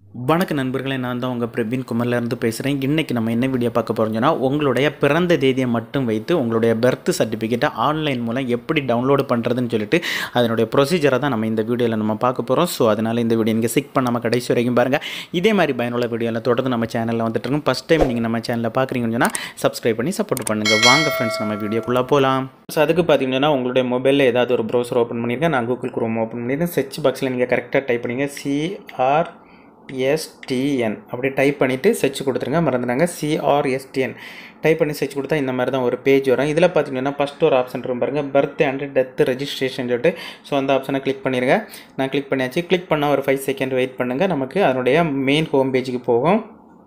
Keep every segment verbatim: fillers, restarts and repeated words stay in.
வணக்க நண்பர்களே, நான் தான் உங்கள் பிரவீன் குமரிலேருந்து பேசுகிறேன். இன்றைக்கி நம்ம என்ன வீடியோ பார்க்க போகிறோம்னா, உங்களுடைய பிறந்த தேதியை மட்டும் வைத்து உங்களுடைய பர்த் சர்டிஃபிகேட்டை ஆன்லைன் மூலம் எப்படி டவுன்லோடு பண்ணுறதுன்னு சொல்லிட்டு அதனுடைய ப்ரொசீஜரை தான் நம்ம இந்த வீடியோவில் நம்ம பார்க்க போகிறோம். ஸோ அதனால் இந்த வீடியோ நீங்கள் ஸ்கிப் பண்ணாமல் கடைசி வரைக்கும் பாருங்கள். இதே மாதிரி பயனுள்ள வீடியோவில் தொடர்ந்து நம்ம சேனலில் வந்துட்டு இருக்கோம். ஃபஸ்ட் டைம் நீங்கள் நம்ம சேனலில் பார்க்குறீங்கன்னு சொன்னால் சப்ஸ்கிரைப் பண்ணி சப்போர்ட் பண்ணுங்கள். வாங்க ஃப்ரெண்ட்ஸ், நம்ம வீடியோக்குள்ளே போகலாம். ஸோ அதுக்கு பார்த்தீங்கன்னா உங்களுடைய மொபைலில் ஏதாவது ஒரு ப்ரௌசர் ஓப்பன் பண்ணியிருக்கேன். நான் கூகுள் குரோம் ஓப்பன் பண்ணியிருக்கேன். சர்ச் பாக்ஸில் நீங்கள் கரெக்டாக டைப் பண்ணிங்க சிஆர் எஸ்டிஎன் அப்படி டைப் பண்ணிவிட்டு சர்ச் கொடுத்துருங்க. மறந்துடாங்க, சிஆர்எஸ்டிஎன் டைப் பண்ணி சர்ச் கொடுத்தா இந்த மாதிரி தான் ஒரு பேஜ் வரும். இதில் பார்த்தீங்கன்னா ஃபஸ்ட்டு ஒரு ஆப்ஷன் இருக்கும் பாருங்கள், பர்த் அண்ட் டெத் ரெஜிஸ்ட்ரேஷன் சொல்லிட்டு. ஸோ அந்த ஆப்ஷனை கிளிக் பண்ணிடுங்க. நான் கிளிக் பண்ணியாச்சு. கிளிக் பண்ணால் ஒரு ஃபைவ் செகண்ட் வெயிட் பண்ணுங்கள். நமக்கு அதனுடைய மெயின் ஹோம் பேஜுக்கு போகும்.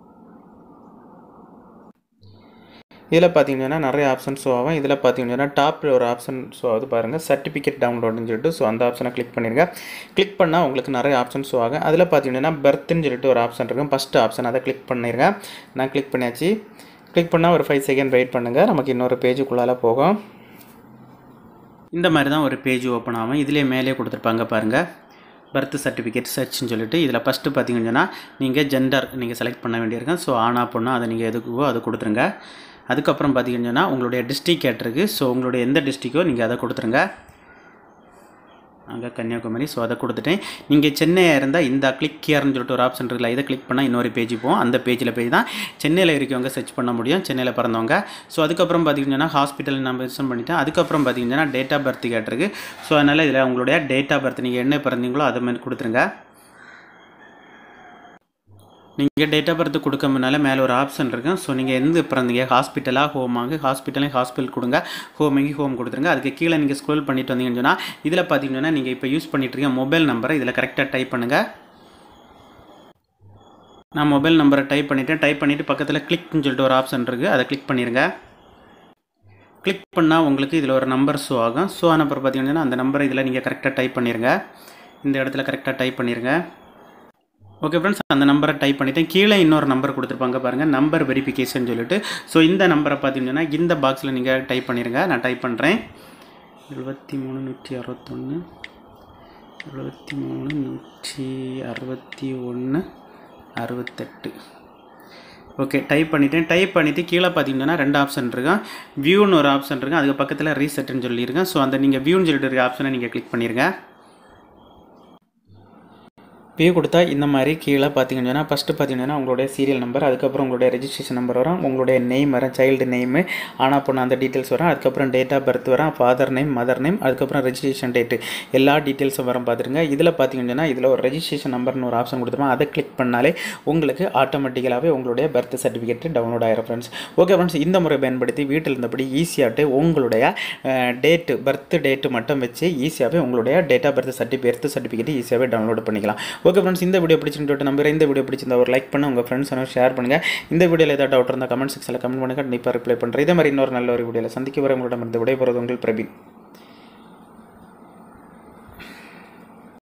இதில் பார்த்தீங்கன்னா நிறைய ஆப்ஷன் ஷோ ஆகும். இதில் பார்த்தீங்கன்னா டாப்பில் ஒரு ஆப்ஷன் ஷோ ஆகுது பாருங்கள், சர்டிஃபிகேட் டவுன்லோடுன்னு சொல்லிட்டு. ஸோ அந்த ஆப்ஷனை கிளிக் பண்ணிடுங்க. கிளிக் பண்ணால் உங்களுக்கு நிறைய ஆப்ஷன் ஷோ ஆகும். அதில் பார்த்தீங்கன்னா பர்த்ன்னு சொல்லிட்டு ஒரு ஆப்ஷன் இருக்கும், ஃபஸ்ட்டு ஆப்ஷன், அதை கிளிக் பண்ணிடுங்க. நான் கிளிக் பண்ணியாச்சு. கிளிக் பண்ணால் ஒரு ஃபைவ் செகண்ட் வெயிட் பண்ணுங்கள். நமக்கு இன்னொரு பேஜுக்குள்ளால போகும். இந்த மாதிரி தான் ஒரு பேஜ் ஓப்பன் ஆகும். இதிலே மேலே கொடுத்துருப்பாங்க பாருங்கள், பர்த் சர்டிஃபிகேட் சர்ச்னு சொல்லிட்டு. இதில் ஃபஸ்ட்டு பார்த்தீங்கன்னா நீங்கள் ஜெண்டர் நீங்கள் செலக்ட் பண்ண வேண்டியிருக்கேன். ஸோ ஆனா பொண்ணா அதை நீங்கள் எதுக்குவோ அதை கொடுத்துருங்க. அதுக்கப்புறம் பார்த்தீங்கன்னா உங்களுடைய டிஸ்ட்ரிக் கேட்டிருக்கு. ஸோ உங்களுடைய எந்த டிஸ்ட்ரிக்கோ நீங்கள் அதை கொடுத்துருங்க. அங்கே கன்னியாகுமரி. ஸோ அதை கொடுத்துட்டேன். நீங்கள் சென்னையாக இருந்தால் இந்த கிளிக் ஹியர்னு சொல்லிட்டு ஒரு ஆப்ஷன் இருக்குல்ல, இதை கிளிக் பண்ணால் இன்னொரு பேஜ் போகும். அந்த பேஜில் போய் தான் சென்னையில் இருக்கவங்க சர்ச் பண்ண முடியும், சென்னையில் பிறந்தவங்க. ஸோ அதுக்கப்புறம் பார்த்தீங்கன்னா ஹாஸ்பிட்டல் நான் மென்ஷன் பண்ணிட்டேன். அதுக்கப்புறம் பார்த்தீங்கன்னா டேட் ஆஃப் பர்த் கேட்டிருக்கு. ஸோ அதனால் இதில் உங்களுடைய டேட் ஆஃப் பர்த் நீங்கள் என்ன பிறந்தீங்களோ அதை மாதிரி கொடுத்துருங்க. நீங்கள் டேட் ஆஃப் பர்த் கொடுக்க முன்னால் மேலே ஒரு ஆப்ஷன் இருக்கும். ஸோ நீங்கள் எந்த பிறந்தீங்க, ஹாஸ்பிட்டலாக ஹோமாங்க, ஹாஸ்பிட்டலையும் ஹாஸ்பிட்டல் கொடுங்க, ஹோமிங்கி ஹோம் கொடுத்துருங்க. அதுக்கு கீழே நீங்கள் ஸ்க்ரோல் பண்ணிட்டு வந்தீங்கன்னு சொன்னால் இதில் பார்த்தீங்கன்னா நீங்கள் இப்போ யூஸ் பண்ணிட்டுருக்க மொபைல் நம்பரை இதில் கரெக்டாக டைப் பண்ணுங்கள். நான் மொபைல் நம்பரை டைப் பண்ணிவிட்டேன். டைப் பண்ணிவிட்டு பக்கத்தில் கிளிக்னு சொல்லிட்டு ஒரு ஆப்ஷன் இருக்குது, அதை கிளிக் பண்ணிடுங்க. கிளிக் பண்ணால் உங்களுக்கு இதில் ஒரு நம்பர் ஷோ ஆகும். ஷோ ஆன அப்புறம் பார்த்தீங்கன்னா அந்த நம்பரை இதில் நீங்கள் கரெக்டாக டைப் பண்ணிடுங்க. இந்த இடத்துல கரெக்டாக டைப் பண்ணிடுங்க. ஓகே ஃப்ரெண்ட்ஸ், அந்த நம்பரை டைப் பண்ணிவிட்டேன். கீழே இன்னொரு நம்பர் கொடுத்துருப்பாங்க பாருங்கள், நம்பர் வெரிஃபிகேஷன் சொல்லிட்டு. ஸோ இந்த நம்பரை பார்த்தீங்கன்னா இந்த பாக்ஸில் நீங்கள் டைப் பண்ணிடுங்க. நான் டைப் பண்ணுறேன். எழுபத்தி மூணு நூற்றி அறுபத்தொன்று எழுபத்தி மூணு நூற்றி அறுபத்தி ஒன்று அறுபத்தெட்டு ஓகே, டைப் பண்ணிவிட்டேன். டைப் பண்ணிவிட்டு கீழே பார்த்தீங்கன்னா ரெண்டு ஆப்ஷன் இருக்கும். வியூன்னு ஒரு ஆப்ஷன் இருக்கும், அதுக்கு பக்கத்தில் ரீசெட்டுன்னு சொல்லியிருக்கேன். ஸோ அந்த நீங்கள் வியூன்னு சொல்லிட்டு இருக்க ஆப்ஷனை நீங்கள் கிளிக் பண்ணிடுங்க. வியூ கொடுத்தா இந்த மாதிரி கீழே பார்த்தீங்கன்னா ஃபஸ்ட்டு பார்த்தீங்கன்னா உங்களுடைய சீரியல் நம்பர், அதுக்கப்புறம் உங்களுடைய ரெஜிஸ்ட்ரேஷன் நம்பர் வரும், உங்களுடைய நேம் வரும், சைல்டு நேமு, ஆனால் பொண்ணு அந்த டீட்டெயில்ஸ் வரும். அதுக்கப்புறம் டேட் ஆஃப் பர்த் வரும், ஃபாதர் நேம், மதர் நேம், அதுக்கப்புறம் ரெஜிஸ்ட்ரேஷன் டேட்டு, எல்லா டீட்டெயில்ஸும் வரும் பார்த்துருங்க. இதில் பார்த்தீங்கன்னா இதில் ஒரு ரெஜிஸ்ட்ரேஷன் நம்பர்னு ஒரு ஆப்ஷன் கொடுத்துருவோம். அதை கிளிக் பண்ணாலே உங்களுக்கு ஆட்டோமேட்டிக்கலாகவே உங்களுடைய பர்த் சர்டிஃபிகேட் டவுன்லோட் ஆகிரும் ஃப்ரெண்ட்ஸ். ஓகே ஃப்ரெண்ட்ஸ், இந்த முறை பயன்படுத்தி வீட்டில் இருந்தபடி ஈஸியாகிட்டு உங்களுடைய டேட்டு பர்த் டேட்டு மட்டும் வச்சு ஈஸியாகவே உங்களுடைய date of birth certificate birth certificate ஈஸியாகவே டவுன்லோட் பண்ணிக்கலாம். ஓகே ஃப்ரெண்ட்ஸ், இந்த வீடியோ பிடிச்சிட்டு நம்புறேன். இந்த வீடியோ பிடிச்சிருந்தா ஒரு லைக் பண்ண உங்கள் ஃப்ரெண்ட்ஸ் ஷேர் பண்ணுங்கள். இந்த வீடியோவில் ஏதாவது டவுட் இருந்தால் கமெண்ட் செக்ஷனில் கமெண்ட் பண்ணுங்கள், கண்டிப்பாக ரிப்ளை பண்ணுறேன். இதே மாதிரி இன்னொரு நல்ல ஒரு வீடியோவில் சந்திக்க வர உங்களிடம் இருந்து விடைபெறுவது உங்கள் பிரவீன்.